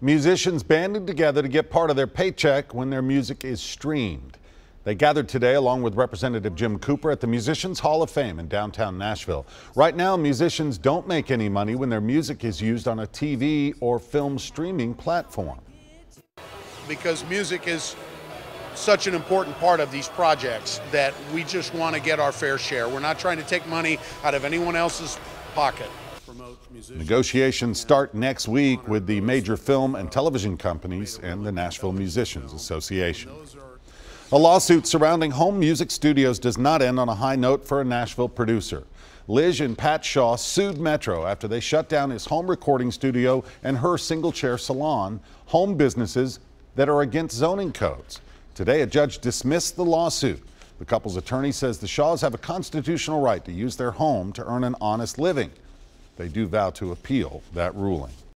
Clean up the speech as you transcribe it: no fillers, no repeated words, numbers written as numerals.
Musicians banding together to get part of their paycheck when their music is streamed. They gathered today along with Representative Jim Cooper at the Musicians Hall of Fame in downtown Nashville. Right now, musicians don't make any money when their music is used on a TV or film streaming platform. Because music is such an important part of these projects that we just want to get our fair share. We're not trying to take money out of anyone else's pocket. Negotiations start next week with the major film and television companies and the Nashville Musicians Association. A lawsuit surrounding home music studios does not end on a high note for a Nashville producer. Liz and Pat Shaw sued Metro after they shut down his home recording studio and her single-chair salon, home businesses that are against zoning codes. Today, a judge dismissed the lawsuit. The couple's attorney says the Shaws have a constitutional right to use their home to earn an honest living. They do vow to appeal that ruling.